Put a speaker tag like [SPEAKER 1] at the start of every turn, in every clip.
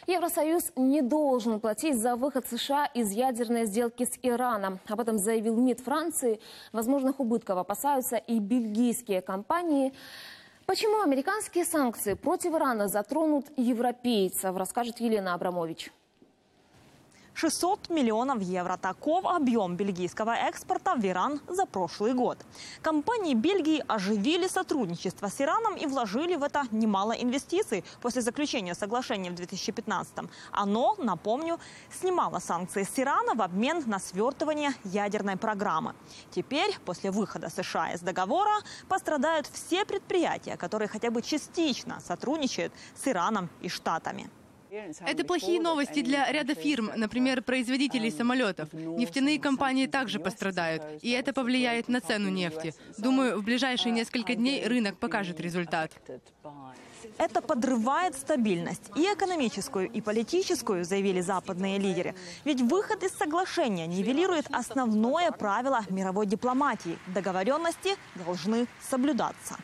[SPEAKER 1] Евросоюз не должен платить за выход США из ядерной сделки с Ираном. Об этом заявил МИД Франции. Возможных убытков опасаются и бельгийские компании. Почему американские санкции против Ирана затронут европейцев, расскажет Елена Абрамович.
[SPEAKER 2] 600 миллионов евро. Таков объем бельгийского экспорта в Иран за прошлый год. Компании Бельгии оживили сотрудничество с Ираном и вложили в это немало инвестиций после заключения соглашения в 2015-м. Оно, напомню, снимало санкции с Ирана в обмен на свертывание ядерной программы. Теперь, после выхода США из договора, пострадают все предприятия, которые хотя бы частично сотрудничают с Ираном и Штатами.
[SPEAKER 3] Это плохие новости для ряда фирм, например, производителей самолетов. Нефтяные компании также пострадают, и это повлияет на цену нефти. Думаю, в ближайшие несколько дней рынок покажет результат.
[SPEAKER 2] Это подрывает стабильность и экономическую, и политическую, заявили западные лидеры. Ведь выход из соглашения нивелирует основное правило мировой дипломатии – договоренности должны соблюдаться.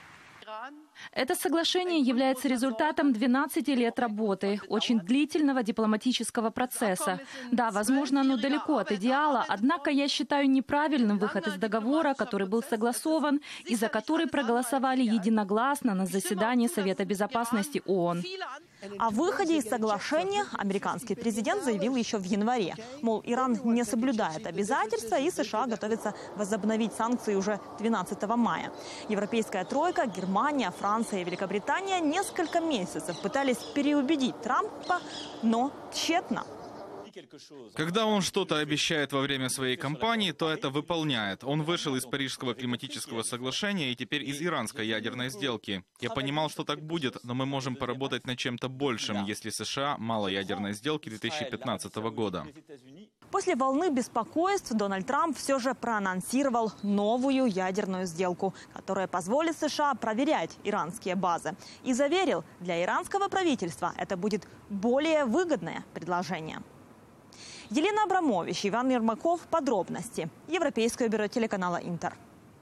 [SPEAKER 4] Это соглашение является результатом 12 лет работы, очень длительного дипломатического процесса. Да, возможно, оно далеко от идеала, однако я считаю неправильным выход из договора, который был согласован и за который проголосовали единогласно на заседании Совета Безопасности ООН.
[SPEAKER 2] О выходе из соглашения американский президент заявил еще в январе. Мол, Иран не соблюдает обязательства, и США готовится возобновить санкции уже 12 мая. Европейская тройка, Германия, Франция и Великобритания несколько месяцев пытались переубедить Трампа, но тщетно.
[SPEAKER 5] Когда он что-то обещает во время своей кампании, то это выполняет. Он вышел из Парижского климатического соглашения и теперь из иранской ядерной сделки. Я понимал, что так будет, но мы можем поработать над чем-то большим, если США мало ядерной сделки 2015 года.
[SPEAKER 2] После волны беспокойств Дональд Трамп все же проанонсировал новую ядерную сделку, которая позволит США проверять иранские базы. И заверил, для иранского правительства это будет более выгодное предложение. Елена Абрамович, Иван Ермаков. Подробности. Европейское бюро телеканала «Интер».